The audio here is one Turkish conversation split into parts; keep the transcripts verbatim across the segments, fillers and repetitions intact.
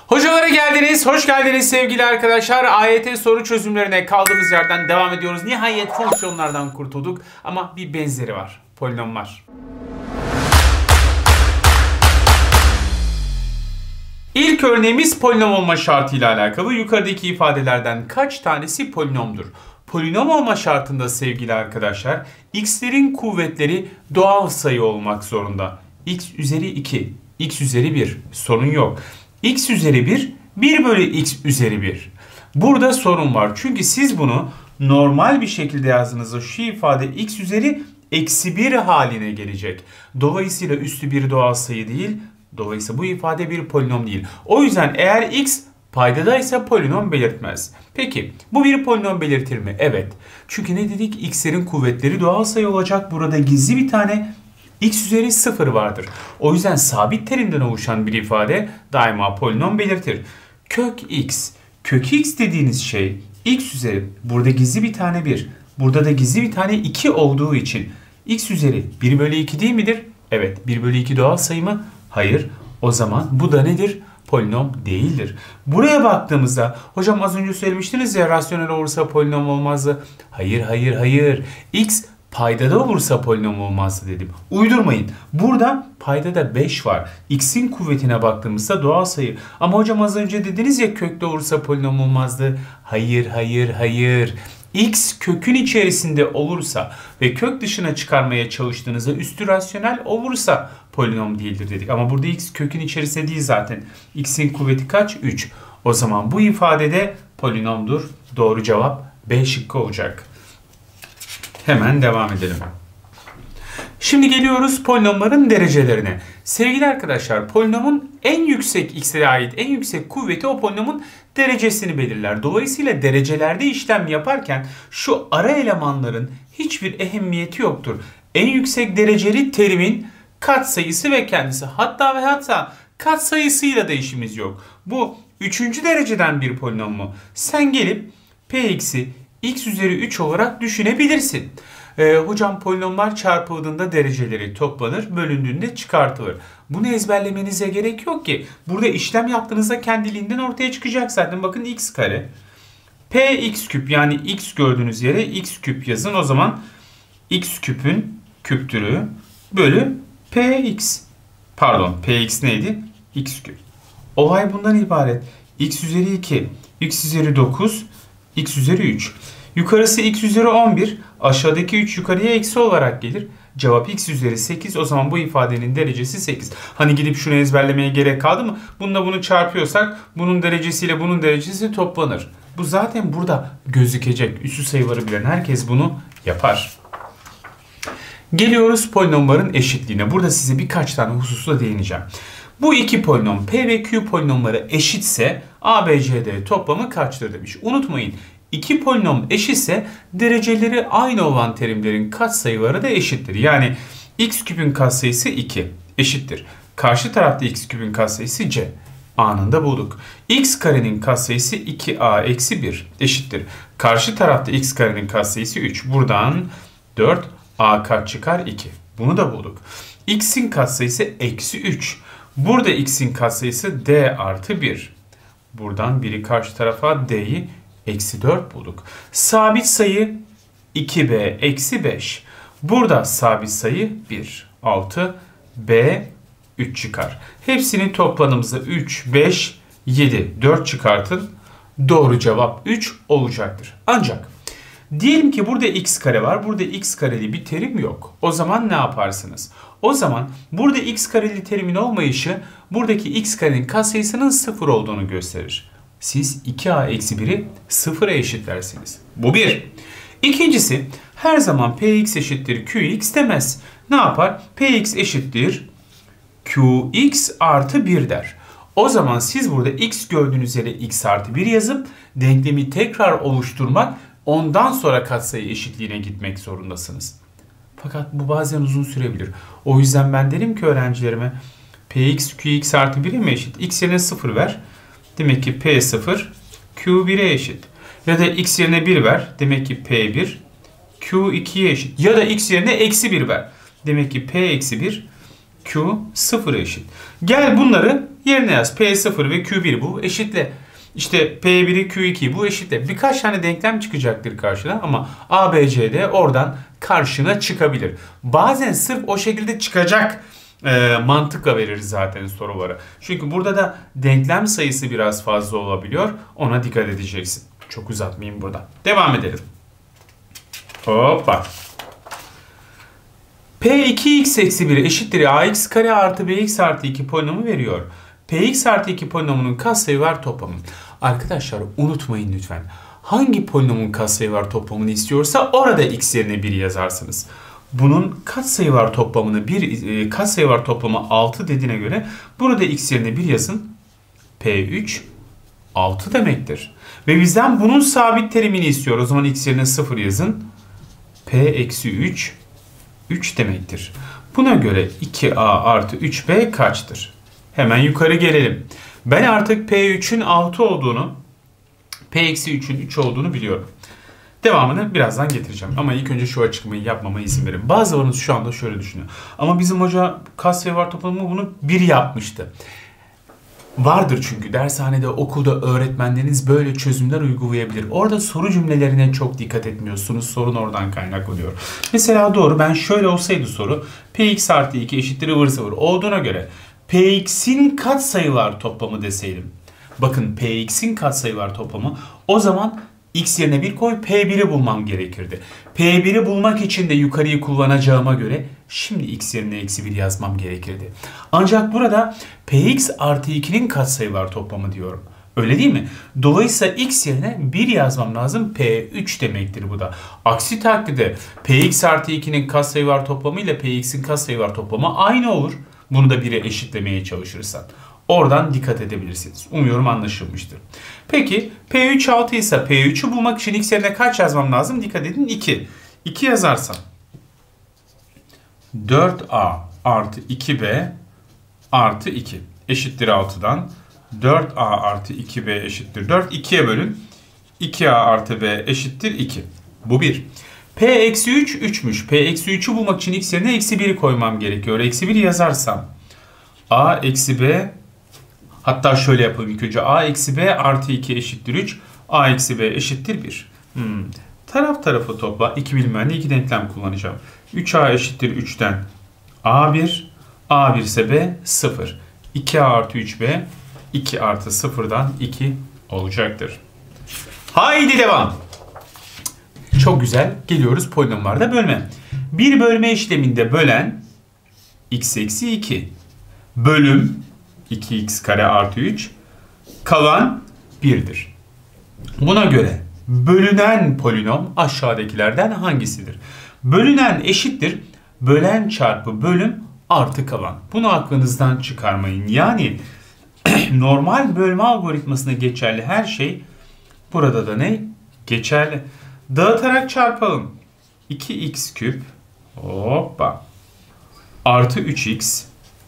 Hocalara geldiniz, hoş geldiniz sevgili arkadaşlar. A Y T soru çözümlerine kaldığımız yerden devam ediyoruz. Nihayet fonksiyonlardan kurtulduk ama bir benzeri var, polinomlar. İlk örneğimiz polinom olma şartıyla alakalı. Yukarıdaki ifadelerden kaç tanesi polinomdur? Polinom olma şartında sevgili arkadaşlar, x'lerin kuvvetleri doğal sayı olmak zorunda. X üzeri iki, x üzeri bir, sorun yok. X üzeri bir, bir bölü x üzeri bir. Burada sorun var. Çünkü siz bunu normal bir şekilde yazdığınızda şu ifade x üzeri eksi bir haline gelecek. Dolayısıyla üstü bir doğal sayı değil. Dolayısıyla bu ifade bir polinom değil. O yüzden eğer x paydadaysa polinom belirtmez. Peki bu bir polinom belirtir mi? Evet. Çünkü ne dedik? X'lerin kuvvetleri doğal sayı olacak. Burada gizli bir tane x üzeri sıfır vardır. O yüzden sabit terimden oluşan bir ifade daima polinom belirtir. Kök x. Kök x dediğiniz şey x üzeri. Burada gizli bir tane bir. Burada da gizli bir tane iki olduğu için x üzeri bir bölü iki değil midir? Evet. bir bölü iki doğal sayı mı? Hayır. O zaman bu da nedir? Polinom değildir. Buraya baktığımızda hocam az önce söylemiştiniz ya rasyonel olursa polinom olmazdı. Hayır hayır hayır. X paydada olursa polinom olmazdı dedim. Uydurmayın. Burada paydada beş var. X'in kuvvetine baktığımızda doğal sayı. Ama hocam az önce dediniz ya kökte olursa polinom olmazdı. Hayır hayır hayır. X kökün içerisinde olursa ve kök dışına çıkarmaya çalıştığınızda üstü rasyonel olursa polinom değildir dedik. Ama burada x kökün içerisinde değil zaten. X'in kuvveti kaç? üç. O zaman bu ifadede polinomdur. Doğru cevap B şıkkı olacak. Hemen devam edelim. Şimdi geliyoruz polinomların derecelerine. Sevgili arkadaşlar, polinomun en yüksek x'e ait en yüksek kuvveti o polinomun derecesini belirler. Dolayısıyla derecelerde işlem yaparken şu ara elemanların hiçbir ehemmiyeti yoktur. En yüksek dereceli terimin katsayısı ve kendisi. Hatta ve hatta katsayısıyla da işimiz yok. Bu üçüncü dereceden bir polinom mu? Sen gelip px'i x üzeri üç olarak düşünebilirsin. Ee, hocam polinomlar çarpıldığında dereceleri toplanır, bölündüğünde çıkartılır. Bunu ezberlemenize gerek yok ki. Burada işlem yaptığınızda kendiliğinden ortaya çıkacak zaten. Bakın x kare. Px küp yani x gördüğünüz yere x küp yazın. O zaman x küpün küptürü bölü px. Pardon px neydi? X küp. Olay bundan ibaret. X üzeri iki, x üzeri dokuz, x üzeri üç. Yukarısı x üzeri on bir, aşağıdaki üç yukarıya eksi olarak gelir. Cevap x üzeri sekiz. O zaman bu ifadenin derecesi sekiz. Hani gidip şunu ezberlemeye gerek kaldı mı? Bununla bunu çarpıyorsak bunun derecesiyle bunun derecesi toplanır. Bu zaten burada gözükecek. Üssü sayıları bilen herkes bunu yapar. Geliyoruz polinomların eşitliğine. Burada size birkaç tane hususla değineceğim. Bu iki polinom P ve Q polinomları eşitse A, B, C, D toplamı kaçtır demiş. Unutmayın. İki polinom eşitse dereceleri aynı olan terimlerin katsayıları da eşittir. Yani x küpün katsayısı iki eşittir. Karşı tarafta x küpün katsayısı c. Anında bulduk. X karenin katsayısı iki a eksi bir eşittir. Karşı tarafta x karenin katsayısı üç. Buradan dört a kaç çıkar? iki. Bunu da bulduk. X'in katsayısı eksi üç. Burada x'in katsayısı d artı bir. Buradan biri karşı tarafa d'yi eksi dört bulduk. Sabit sayı iki b eksi beş. Burada sabit sayı bir. altı b üç çıkar. Hepsinin toplamımızda üç, beş, yedi. dört çıkartın. Doğru cevap üç olacaktır. Ancak diyelim ki burada x kare var. Burada x kareli bir terim yok. O zaman ne yaparsınız? O zaman burada x kareli terimin olmayışı buradaki x karenin katsayısının sıfır olduğunu gösterir. Siz iki a eksi bir'i sıfıra eşitlersiniz. Bu bir. İkincisi her zaman px eşittir qx demez. Ne yapar? Px eşittir qx artı bir der. O zaman siz burada x gördüğünüz yere x artı bir yazıp denklemi tekrar oluşturmak, ondan sonra katsayı eşitliğine gitmek zorundasınız. Fakat bu bazen uzun sürebilir. O yüzden ben derim ki öğrencilerime px qx artı bir'e mi eşit? X yerine sıfır ver. Demek ki P sıfır Q bir'e eşit. Ya da x yerine bir ver. Demek ki P bir Q iki'ye eşit. Ya da x yerine eksi bir ver. Demek ki P eksi bir Q sıfır eşit. Gel bunları yerine yaz. P sıfır ve Q bir bu eşitle. İşte P biri Q iki bu eşitle. Birkaç tane denklem çıkacaktır karşına ama A, B, C D oradan karşına çıkabilir. Bazen sırf o şekilde çıkacak e, mantıkla veririz zaten soruları. Çünkü burada da denklem sayısı biraz fazla olabiliyor. Ona dikkat edeceksin. Çok uzatmayayım burada. Devam edelim. Hoppa. P iki x eksi bir eşittir ax kare artı bx artı iki polinomu veriyor. Px artı iki polinomunun katsayılar toplamı. Arkadaşlar unutmayın lütfen. Hangi polinomun katsayılar toplamını istiyorsa orada x yerine bir yazarsınız. Bunun katsayılar toplamını bir katsayılar toplamı altı dediğine göre burada x yerine bir yazın. P üç altı demektir. Ve bizden bunun sabit terimini istiyor. O zaman x yerine sıfır yazın. P eksi üç üç demektir. Buna göre iki a artı üç b kaçtır? Hemen yukarı gelelim. Ben artık P üçün altı olduğunu, P eksi üçün üç olduğunu biliyorum. Devamını birazdan getireceğim. Ama ilk önce şu açıklamayı yapmama izin verin. Bazılarınız şu anda şöyle düşünüyor. Ama bizim hoca katsayılar toplamı bunu bir yapmıştı. Vardır çünkü dershanede, okulda öğretmenleriniz böyle çözümler uygulayabilir. Orada soru cümlelerine çok dikkat etmiyorsunuz. Sorun oradan kaynaklanıyor. Mesela doğru, ben şöyle olsaydı soru Px artı iki eşittir ıvır zıvır olduğuna göre Px'in katsayılar toplamı deseydim. Bakın Px'in katsayılar toplamı, o zaman x yerine bir koy, P bir'i bulmam gerekirdi. P bir'i bulmak için de yukarıyı kullanacağıma göre şimdi x yerine eksi bir yazmam gerekirdi. Ancak burada Px artı iki'nin katsayılar toplamı diyorum. Öyle değil mi? Dolayısıyla x yerine bir yazmam lazım. P üç demektir bu da. Aksi takdirde Px artı iki'nin katsayılar toplamı ile Px'in katsayılar toplamı aynı olur. Bunu da bire eşitlemeye çalışırsan. Oradan dikkat edebilirsiniz. Umuyorum anlaşılmıştır. Peki P üç altı ise P üç'ü bulmak için x yerine kaç yazmam lazım? Dikkat edin, iki. iki yazarsam dört a artı iki b artı iki eşittir altı'dan. dört a artı iki b eşittir dört. iki'ye bölün. iki a artı b eşittir iki. Bu bir. P eksi üç üç'müş. P eksi üç'ü bulmak için x yerine eksi bir'i koymam gerekiyor. Eksi bir yazarsam a eksi b, hatta şöyle yapalım ilk önce, a eksi b artı iki eşittir üç. A eksi b eşittir bir. Hmm. Taraf tarafı topla. iki bilinmeyenle iki denklem kullanacağım. üç a eşittir üç'ten a bir. a bir ise b sıfır. iki a artı üç b iki artı sıfır'dan iki olacaktır. Haydi devam. Çok güzel. Geliyoruz polinomlarda bölme. Bir bölme işleminde bölen x eksi iki. Bölüm iki x kare artı üç. Kalan bir'dir. Buna göre bölünen polinom aşağıdakilerden hangisidir? Bölünen eşittir bölen çarpı bölüm artı kalan. Bunu aklınızdan çıkarmayın. Yani normal bölme algoritmasına geçerli her şey burada da ne? Geçerli. Dağıtarak çarpalım. iki x küp hoppa artı üç x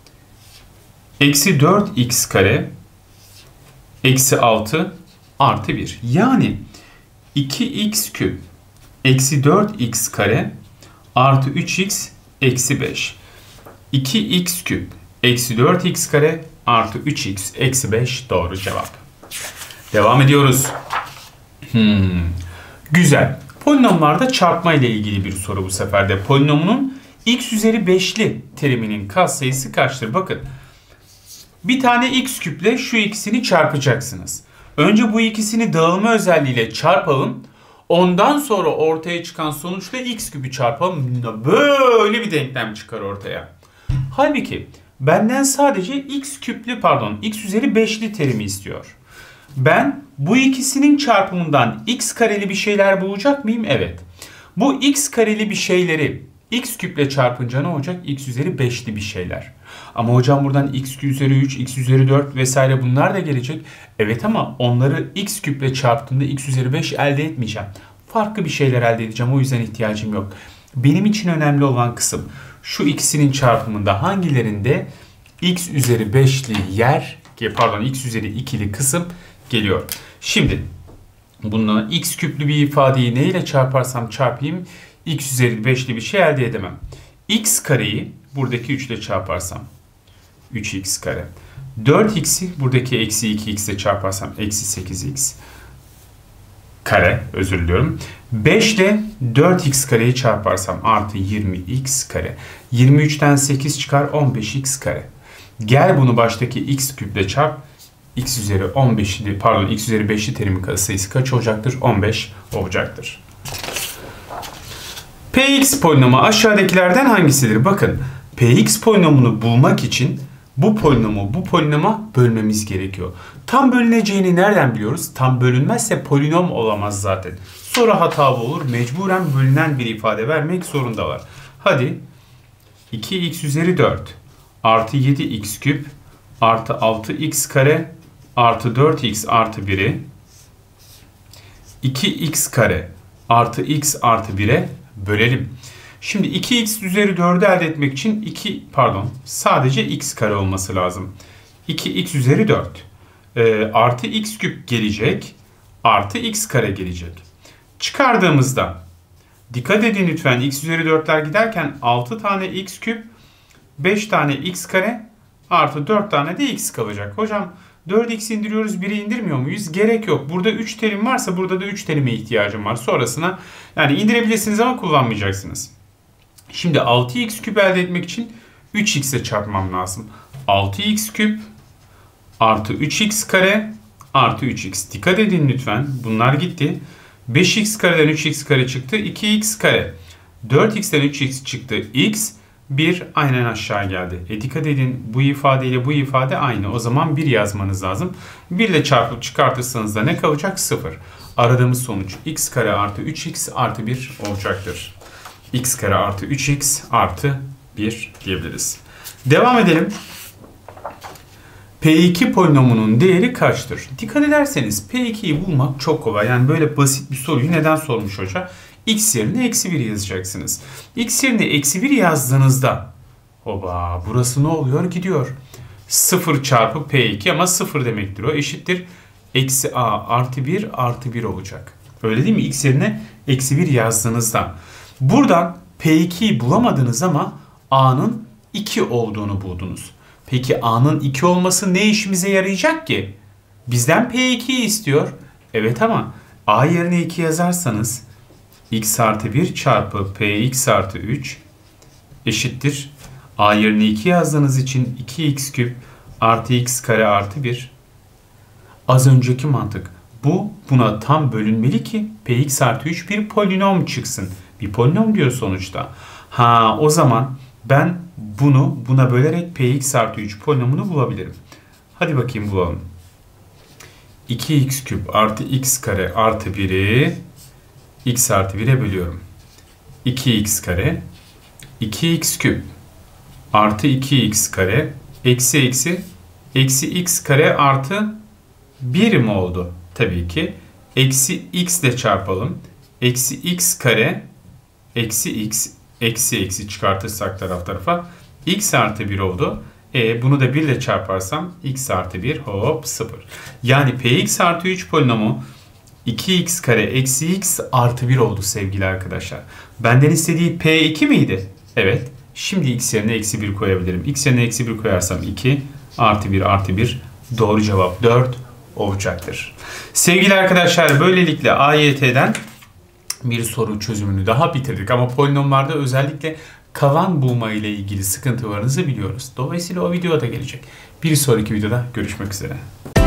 eksi dört x kare eksi altı artı bir. Yani iki x küp eksi dört x kare artı üç x eksi beş. iki x küp eksi dört x kare artı üç x eksi beş doğru cevap. Devam ediyoruz. Hmm. Güzel. Polinomlarda çarpma ile ilgili bir soru bu sefer de. Polinomunun x üzeri beşli teriminin katsayısı kaçtır? Bakın. Bir tane x küple şu ikisini çarpacaksınız. Önce bu ikisini dağılma özelliğiyle çarpalım. Ondan sonra ortaya çıkan sonuçla x küpü çarpalım. Böyle bir denklem çıkar ortaya. Halbuki benden sadece x küplü pardon x üzeri beşli terimi istiyor. Ben bu ikisinin çarpımından x kareli bir şeyler bulacak mıyım? Evet. Bu x kareli bir şeyleri x küple çarpınca ne olacak? X üzeri beşli bir şeyler. Ama hocam buradan x üzeri üç, x üzeri dört vesaire bunlar da gelecek. Evet ama onları x küple çarptığımda x üzeri beş elde etmeyeceğim. Farklı bir şeyler elde edeceğim. O yüzden ihtiyacım yok. Benim için önemli olan kısım şu ikisinin çarpımında hangilerinde x üzeri beşli yer, pardon x üzeri ikili kısım geliyor. Şimdi bununla x küplü bir ifadeyi neyle çarparsam çarpayım x üzeri beşli bir şey elde edemem. X kareyi buradaki üç ile çarparsam üç x kare. dört x'i buradaki eksi iki x ile çarparsam eksi sekiz x kare, özür diliyorum. beş ile dört x kareyi çarparsam artı yirmi x kare. yirmi üçten sekiz çıkar, on beş x kare. Gel bunu baştaki x küple çarp. X üzeri on beşli, pardon x üzeri beşli terimin katsayısı kaç olacaktır? on beş olacaktır. Px polinomu aşağıdakilerden hangisidir? Bakın, Px polinomunu bulmak için bu polinomu bu polinoma bölmemiz gerekiyor. Tam bölüneceğini nereden biliyoruz? Tam bölünmezse polinom olamaz zaten. Sonra hatalı olur. Mecburen bölünen bir ifade vermek zorundalar. Hadi iki x üzeri dört artı yedi x küp artı altı x kare artı dört x artı bir'i iki x kare artı x artı bir'e bölelim. Şimdi iki x üzeri dördü elde etmek için iki pardon sadece x kare olması lazım. iki x üzeri dört e, artı x küp gelecek artı x kare gelecek. Çıkardığımızda dikkat edin lütfen, x üzeri dörtler giderken altı tane x küp beş tane x kare artı dört tane de x kalacak. Hocam dört x indiriyoruz, biri indirmiyor muyuz? Gerek yok. Burada üç terim varsa burada da üç terime ihtiyacım var. Sonrasına yani indirebilirsiniz ama kullanmayacaksınız. Şimdi altı x küp elde etmek için üç x ile çarpmam lazım. altı x küp artı üç x kare artı üç x. Dikkat edin lütfen. Bunlar gitti. beş x kareden üç x kare çıktı. iki x kare. dört x'ten üç x çıktı. X. bir aynen aşağı geldi. E dikkat edin, bu ifade ile bu ifade aynı. O zaman bir yazmanız lazım. bir ile çarpıp çıkartırsanız da ne kalacak? sıfır. Aradığımız sonuç x kare artı üç x artı bir olacaktır. X kare artı üç x artı bir diyebiliriz. Devam edelim. P iki polinomunun değeri kaçtır? Dikkat ederseniz P ikiyi bulmak çok kolay. Yani böyle basit bir soruyu neden sormuş hoca? X yerine eksi bir yazacaksınız. X yerine eksi bir yazdığınızda oba burası ne oluyor? Gidiyor. sıfır çarpı P iki ama sıfır demektir o. Eşittir. Eksi A artı bir artı bir olacak. Öyle değil mi? X yerine eksi bir yazdığınızda. Buradan P ikiyi bulamadınız ama A'nın iki olduğunu buldunuz. Peki A'nın iki olması ne işimize yarayacak ki? Bizden P ikiyi istiyor. Evet ama A yerine iki yazarsanız x artı bir çarpı px artı üç eşittir. A yerine iki yazdığınız için iki x küp artı x kare artı bir. Az önceki mantık. Bu buna tam bölünmeli ki px artı üç bir polinom çıksın. Bir polinom diyor sonuçta. Ha o zaman ben bunu buna bölerek px artı üç polinomunu bulabilirim. Hadi bakayım bulalım. iki x küp artı x kare artı bir'i x artı bir'e bölüyorum. iki x kare iki x küp artı iki x kare eksi eksi eksi x kare artı bir mi oldu? Tabii ki. Eksi x ile çarpalım. Eksi x kare eksi x eksi eksi çıkartırsak taraf tarafa x artı bir oldu. E, bunu da bir ile çarparsam x artı bir hop sıfır. Yani px artı üç polinomu iki x kare eksi x artı bir oldu sevgili arkadaşlar. Benden istediği P iki miydi? Evet. Şimdi x yerine eksi bir koyabilirim. X yerine eksi bir koyarsam iki artı bir artı bir doğru cevap dört olacaktır. Sevgili arkadaşlar böylelikle A Y T'den bir soru çözümünü daha bitirdik. Ama polinomlarda özellikle kalan bulma ile ilgili sıkıntılarınızı biliyoruz. Dolayısıyla o video da gelecek. Bir sonraki videoda görüşmek üzere.